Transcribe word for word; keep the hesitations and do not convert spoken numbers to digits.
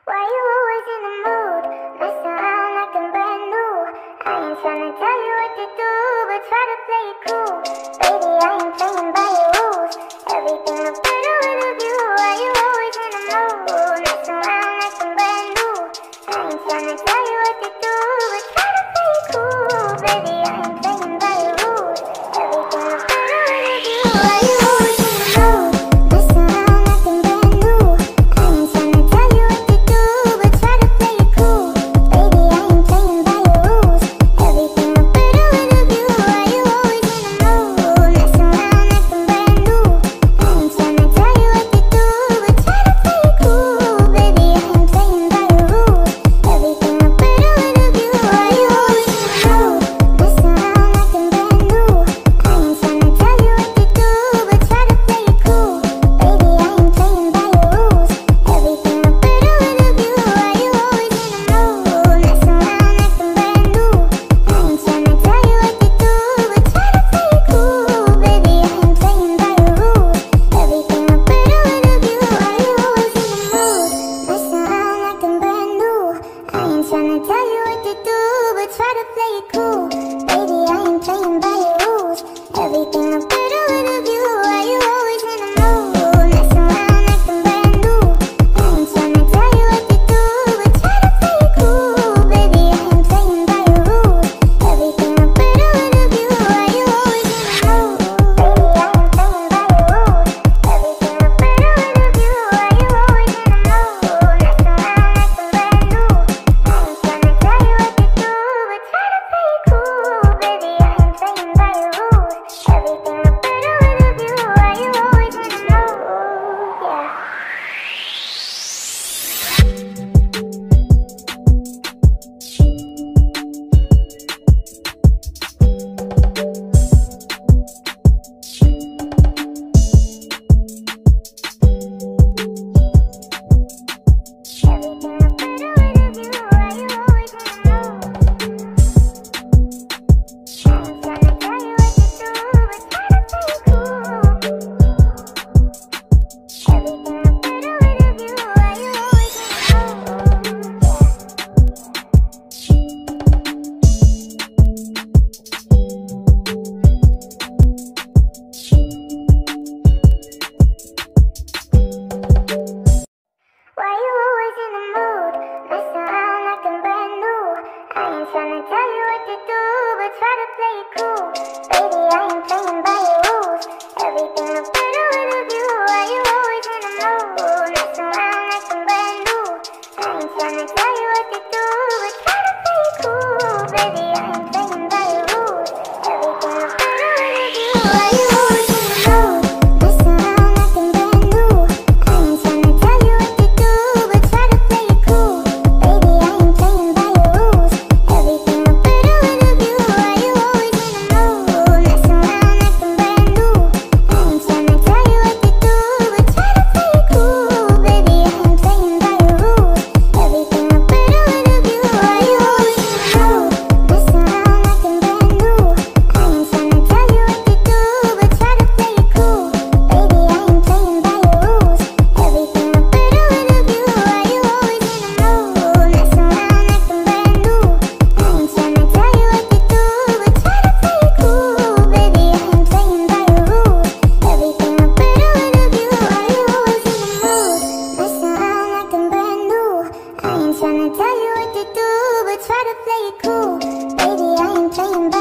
Why you always in the mood? Mess around like I'm brand new. I ain't tryna tell you what to do, but try to play it cool. Baby, I ain't playing by your rules. Everything look better with a view. Why you always in the mood? Mess around like I'm brand new. I ain't tryna tell you what to do, but try to play it cool. Baby, I ain't playing by your rules. Everything look better with a view. Why you always in the mood? Mess around like I'm brand new. I ain't tryna tell you what to do, but try to play it cool. Baby, I ain't playing by your rules. Everything look better with a view. Why you always in the mood? Mess around like I'm brand new. I ain't tryna tell you what to do, but try to play it cool. Baby, I ain't playing by your rules. Everything look better with a view. Why you always in the mood? Mess around like I'm brand new. I ain't tryna tell you what to do, but try to play it cool. Baby, I ain't playing by your rules. Everything look better with a view. Why you always in the mood? Mess around like I'm brand new. I ain't tryna tell you what to do, but try to play it cool. Baby, I ain't playing by your rules. Everything look better with a view. Why you always in the mood? Mess around like I'm brand new. I ain't tryna tell you what to do, but try to play it cool. Baby, I ain't playing by your rules. Everything look better with a view. Why you always in the mood? Mess around like I'm brand new. I ain't tryna tell you what to do, but try to play it cool. Baby, I ain't playing by your rules. Everything look better with a view. Why you always in the mood? Baby, I ain't playing by your rules. Everything look better with a view. Why you always in the mood? Mess around like I'm brand new. I ain't tryna tell you what to do, but try to play it cool. Baby, I ain't playing by your rules. Everything look better with a view. Why you always in the mood? Yeah. Everything look better with a view. Why you always in the mood? I ain't tryna tell you what to do, but try to play it cool. Everything look better with a view. Why you always in the mood? Why you always in the mood? Mess around like I'm brand new. I ain't tryna tell you what to do, but try to play it cool. Baby, I ain't playing by your rules. Everything look better with a view. Why you always in the mood? Mess around like I'm brand new. I ain't tryna tell you what to do, but try to play it cool. Baby, I ain't playing by your rules. Everything look better with a view. Why you always in the mood? Mess around like I'm brand new. I ain't tryna tell you what to do, but try to play it cool. Baby, I ain't playing by your rules. Everything look better with a view. Why you always in the mood? Mess around like I'm brand new. I ain't tryna tell you what to do, but try to play it cool. Baby, I ain't playing by your rules. Everything look better with a view. Why you always in the mood? Mess around like I'm brand new. I ain't tryna tell you what to do, but try to play it cool. Baby, I ain't playing by your rules. Everything look better with a view. Why you always in the mood? Mess around like I'm brand new. I ain't tryna tell you what to do, but try to play it cool. Baby, I ain't playing by your rules. Everything look better with a view. Why you always in the mood? Mess around like I'm brand new. I ain't tryna tell you what to do, but try to play it cool. Baby, I ain't playing by